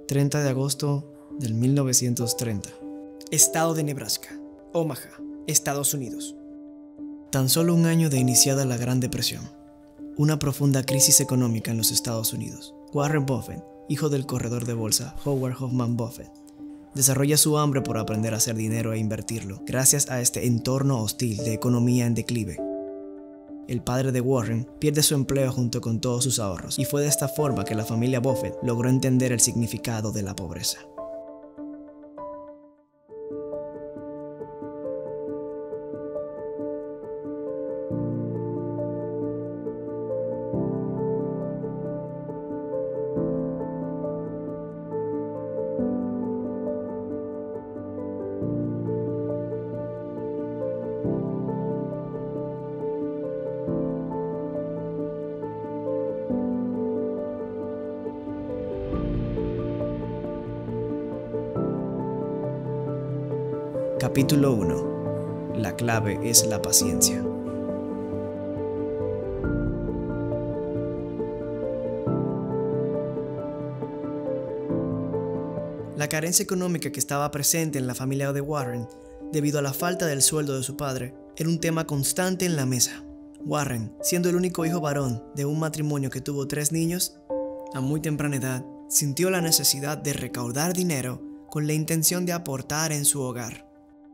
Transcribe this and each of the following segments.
30 de agosto del 1930. Estado de Nebraska, Omaha, Estados Unidos. Tan solo un año de iniciada la Gran Depresión, una profunda crisis económica en los Estados Unidos. Warren Buffett, hijo del corredor de bolsa Howard Hoffman Buffett, desarrolla su hambre por aprender a hacer dinero e invertirlo, gracias a este entorno hostil de economía en declive. El padre de Warren pierde su empleo junto con todos sus ahorros, y fue de esta forma que la familia Buffett logró entender el significado de la pobreza. Capítulo 1. La clave es la paciencia. La carencia económica que estaba presente en la familia de Warren, debido a la falta del sueldo de su padre, era un tema constante en la mesa. Warren, siendo el único hijo varón de un matrimonio que tuvo 3 niños, a muy temprana edad, sintió la necesidad de recaudar dinero con la intención de aportar en su hogar.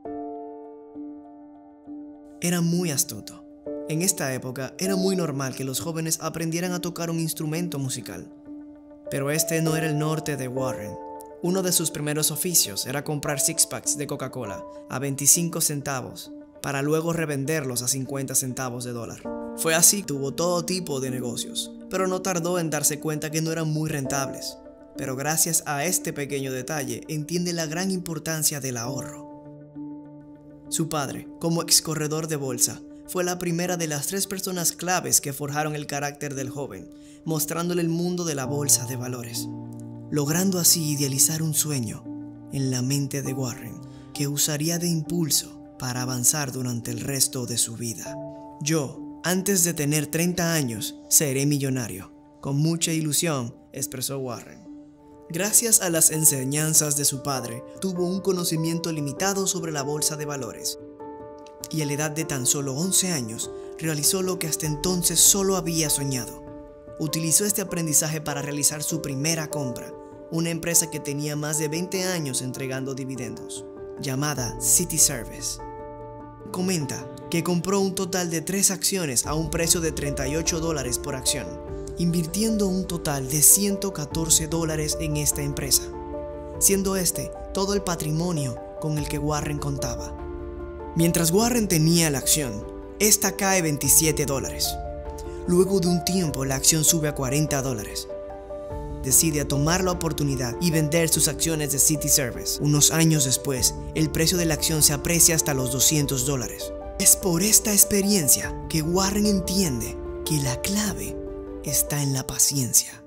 Era muy astuto. En esta época era muy normal que los jóvenes aprendieran a tocar un instrumento musical. Pero este no era el norte de Warren. Uno de sus primeros oficios era comprar six-packs de Coca-Cola a 25 centavos para luego revenderlos a 50 centavos de dólar. Fue así que tuvo todo tipo de negocios, pero no tardó en darse cuenta que no eran muy rentables. Pero gracias a este pequeño detalle entiende la gran importancia del ahorro. Su padre, como ex corredor de bolsa, fue la primera de las 3 personas claves que forjaron el carácter del joven, mostrándole el mundo de la bolsa de valores, logrando así idealizar un sueño en la mente de Warren que usaría de impulso para avanzar durante el resto de su vida. Yo, antes de tener 30 años, seré millonario, con mucha ilusión, expresó Warren. Gracias a las enseñanzas de su padre, tuvo un conocimiento limitado sobre la bolsa de valores, y a la edad de tan solo 11 años, realizó lo que hasta entonces solo había soñado. Utilizó este aprendizaje para realizar su primera compra, una empresa que tenía más de 20 años entregando dividendos, llamada City Service. Comenta que compró un total de 3 acciones a un precio de $38 por acción, invirtiendo un total de $114 en esta empresa, siendo este todo el patrimonio con el que Warren contaba. Mientras Warren tenía la acción, esta cae $27. Luego de un tiempo la acción sube a $40. Decide tomar la oportunidad y vender sus acciones de City Service. Unos años después, el precio de la acción se aprecia hasta los $200. Es por esta experiencia que Warren entiende que la clave está en la paciencia.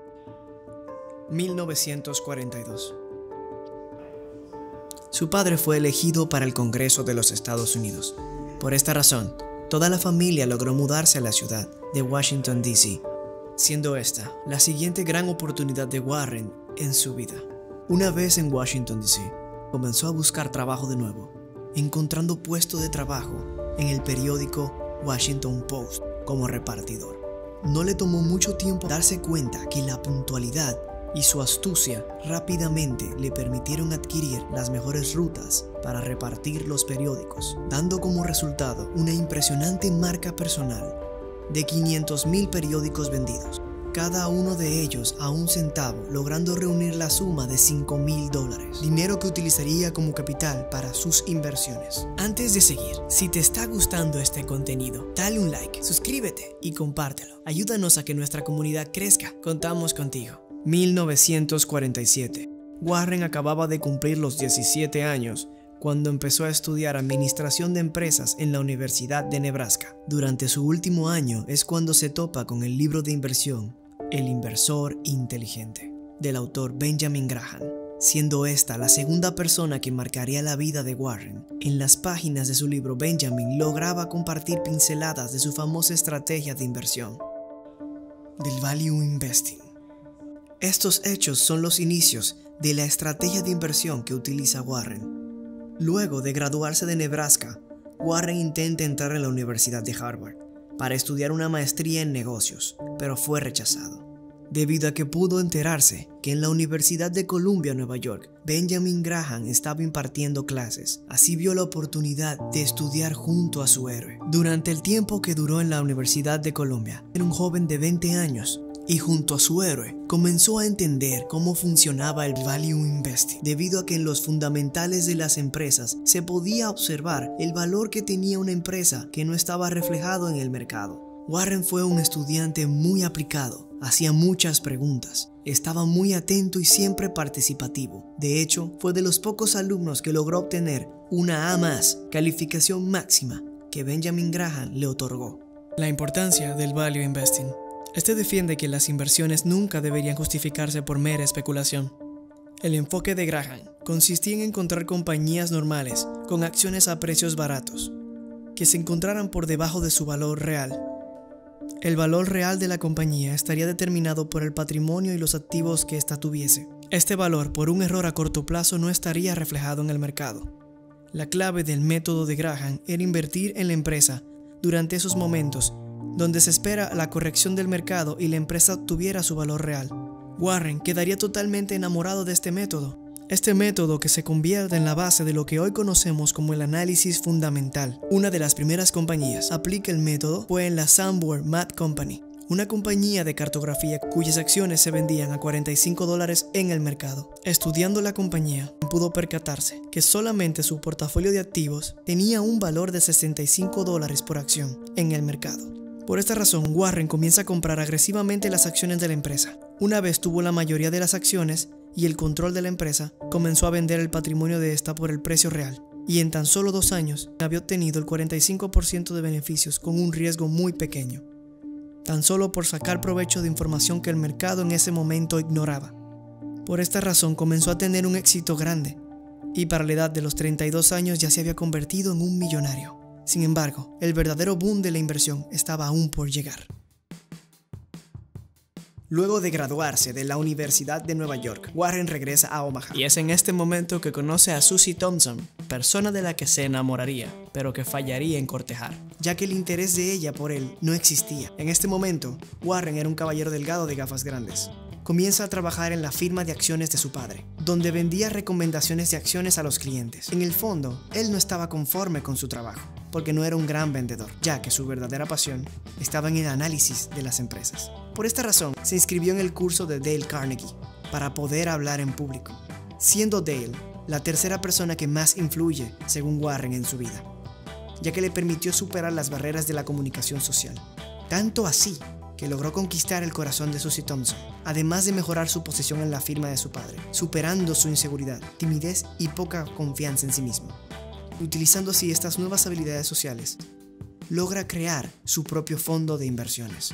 1942. Su padre fue elegido para el Congreso de los Estados Unidos. Por esta razón, toda la familia logró mudarse a la ciudad de Washington, D.C., siendo esta la siguiente gran oportunidad de Warren en su vida. Una vez en Washington, D.C., comenzó a buscar trabajo de nuevo, encontrando puesto de trabajo en el periódico Washington Post como repartidor. No le tomó mucho tiempo darse cuenta que la puntualidad y su astucia rápidamente le permitieron adquirir las mejores rutas para repartir los periódicos, dando como resultado una impresionante marca personal de 500,000 periódicos vendidos, cada uno de ellos a $1 centavo, logrando reunir la suma de $5,000, dinero que utilizaría como capital para sus inversiones. Antes de seguir, si te está gustando este contenido, dale un like, suscríbete y compártelo. Ayúdanos a que nuestra comunidad crezca. Contamos contigo. 1947. Warren acababa de cumplir los 17 años cuando empezó a estudiar administración de empresas en la Universidad de Nebraska. Durante su último año es cuando se topa con el libro de inversión El inversor inteligente, del autor Benjamin Graham, siendo esta la segunda persona que marcaría la vida de Warren. En las páginas de su libro, Benjamin lograba compartir pinceladas de su famosa estrategia de inversión, del value investing. Estos hechos son los inicios de la estrategia de inversión que utiliza Warren. Luego de graduarse de Nebraska, Warren intenta entrar en la Universidad de Harvard para estudiar una maestría en negocios, pero fue rechazado, debido a que pudo enterarse que en la Universidad de Columbia, Nueva York, Benjamin Graham estaba impartiendo clases. Así vio la oportunidad de estudiar junto a su héroe. Durante el tiempo que duró en la Universidad de Columbia, era un joven de 20 años y junto a su héroe comenzó a entender cómo funcionaba el Value Investing, debido a que en los fundamentales de las empresas se podía observar el valor que tenía una empresa que no estaba reflejado en el mercado. Warren fue un estudiante muy aplicado, hacía muchas preguntas, estaba muy atento y siempre participativo. De hecho, fue de los pocos alumnos que logró obtener una A+, calificación máxima, que Benjamin Graham le otorgó. La importancia del Value Investing. Este defiende que las inversiones nunca deberían justificarse por mera especulación. El enfoque de Graham consistía en encontrar compañías normales con acciones a precios baratos, que se encontraran por debajo de su valor real. El valor real de la compañía estaría determinado por el patrimonio y los activos que ésta tuviese. Este valor, por un error a corto plazo, no estaría reflejado en el mercado. La clave del método de Graham era invertir en la empresa durante esos momentos donde se espera la corrección del mercado y la empresa obtuviera su valor real. Warren quedaría totalmente enamorado de este método. Este método que se convierte en la base de lo que hoy conocemos como el análisis fundamental. Una de las primeras compañías a aplicar el método fue en la Sanborn Math Company, una compañía de cartografía cuyas acciones se vendían a $45 en el mercado. Estudiando la compañía, pudo percatarse que solamente su portafolio de activos tenía un valor de $65 por acción en el mercado. Por esta razón, Warren comienza a comprar agresivamente las acciones de la empresa. Una vez tuvo la mayoría de las acciones y el control de la empresa, comenzó a vender el patrimonio de esta por el precio real. Y en tan solo 2 años había obtenido el 45% de beneficios con un riesgo muy pequeño, tan solo por sacar provecho de información que el mercado en ese momento ignoraba. Por esta razón comenzó a tener un éxito grande, y para la edad de los 32 años ya se había convertido en un millonario. Sin embargo, el verdadero boom de la inversión estaba aún por llegar. Luego de graduarse de la Universidad de Nueva York, Warren regresa a Omaha. Y es en este momento que conoce a Susie Thompson, persona de la que se enamoraría, pero que fallaría en cortejar, ya que el interés de ella por él no existía. En este momento, Warren era un caballero delgado de gafas grandes. Comienza a trabajar en la firma de acciones de su padre, donde vendía recomendaciones de acciones a los clientes. En el fondo, él no estaba conforme con su trabajo, porque no era un gran vendedor, ya que su verdadera pasión estaba en el análisis de las empresas. Por esta razón, se inscribió en el curso de Dale Carnegie para poder hablar en público, siendo Dale la tercera persona que más influye, según Warren, en su vida, ya que le permitió superar las barreras de la comunicación social. Tanto así que logró conquistar el corazón de Susie Thompson, además de mejorar su posición en la firma de su padre, superando su inseguridad, timidez y poca confianza en sí mismo. Utilizando así estas nuevas habilidades sociales, logra crear su propio fondo de inversiones.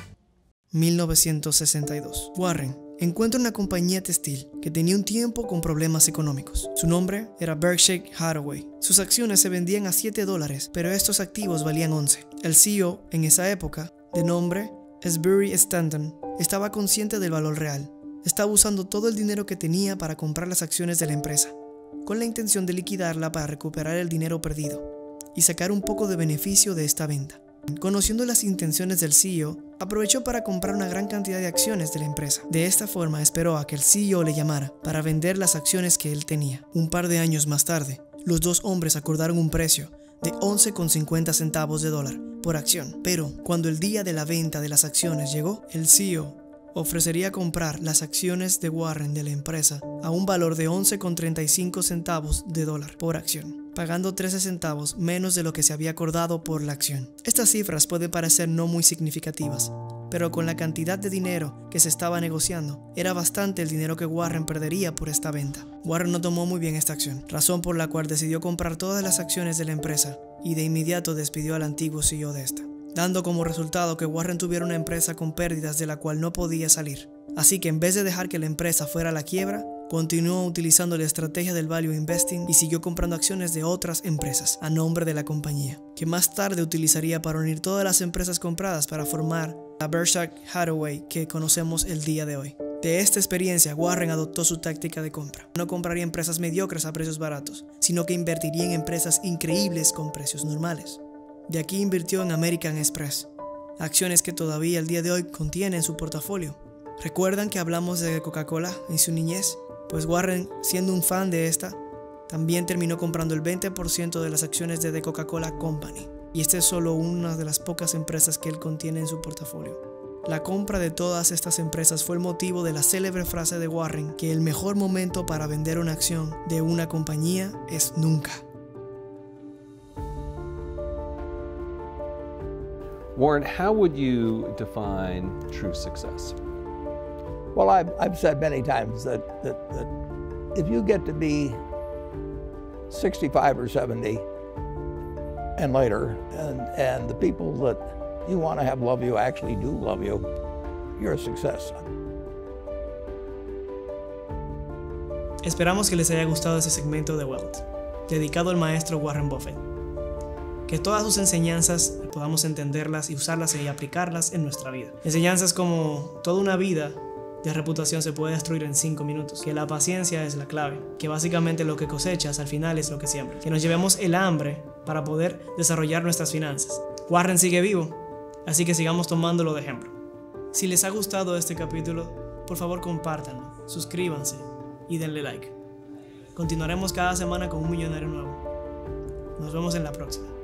1962. Warren encuentra una compañía textil que tenía un tiempo con problemas económicos. Su nombre era Berkshire Hathaway. Sus acciones se vendían a $7, pero estos activos valían 11. El CEO en esa época, de nombre Sbury Stanton, estaba consciente del valor real. Estaba usando todo el dinero que tenía para comprar las acciones de la empresa, con la intención de liquidarla para recuperar el dinero perdido y sacar un poco de beneficio de esta venta. Conociendo las intenciones del CEO, aprovechó para comprar una gran cantidad de acciones de la empresa. De esta forma esperó a que el CEO le llamara para vender las acciones que él tenía. Un par de años más tarde, los dos hombres acordaron un precio de 11,50 centavos de dólar por acción. Pero cuando el día de la venta de las acciones llegó, el CEO ofrecería comprar las acciones de Warren de la empresa a un valor de 11,35 centavos de dólar por acción, pagando 13 centavos menos de lo que se había acordado por la acción. Estas cifras pueden parecer no muy significativas, pero con la cantidad de dinero que se estaba negociando, era bastante el dinero que Warren perdería por esta venta. Warren no tomó muy bien esta acción, razón por la cual decidió comprar todas las acciones de la empresa y de inmediato despidió al antiguo CEO de esta, dando como resultado que Warren tuviera una empresa con pérdidas de la cual no podía salir. Así que en vez de dejar que la empresa fuera a la quiebra, continuó utilizando la estrategia del value investing y siguió comprando acciones de otras empresas a nombre de la compañía, que más tarde utilizaría para unir todas las empresas compradas para formar la Berkshire Hathaway que conocemos el día de hoy. De esta experiencia, Warren adoptó su táctica de compra. No compraría empresas mediocres a precios baratos, sino que invertiría en empresas increíbles con precios normales. De aquí invirtió en American Express, acciones que todavía al día de hoy contiene en su portafolio. ¿Recuerdan que hablamos de Coca-Cola en su niñez? Pues Warren, siendo un fan de esta, también terminó comprando el 20% de las acciones de The Coca-Cola Company. Y esta es solo una de las pocas empresas que él contiene en su portafolio. La compra de todas estas empresas fue el motivo de la célebre frase de Warren que el mejor momento para vender una acción de una compañía es nunca. Warren, how would you define true success? Well, I've said many times that if you get to be 65 or 70 and later, and the people that you want to have love you actually do love you, you're a success. Esperamos que les haya gustado ese segmento de Wealth, dedicado al maestro Warren Buffett. Que todas sus enseñanzas podamos entenderlas y usarlas y aplicarlas en nuestra vida. Enseñanzas como toda una vida de reputación se puede destruir en 5 minutos, que la paciencia es la clave, que básicamente lo que cosechas al final es lo que siembras, que nos llevemos el hambre para poder desarrollar nuestras finanzas. Warren sigue vivo, así que sigamos tomándolo de ejemplo. Si les ha gustado este capítulo, por favor compártanlo, suscríbanse y denle like. Continuaremos cada semana con un millonario nuevo. Nos vemos en la próxima.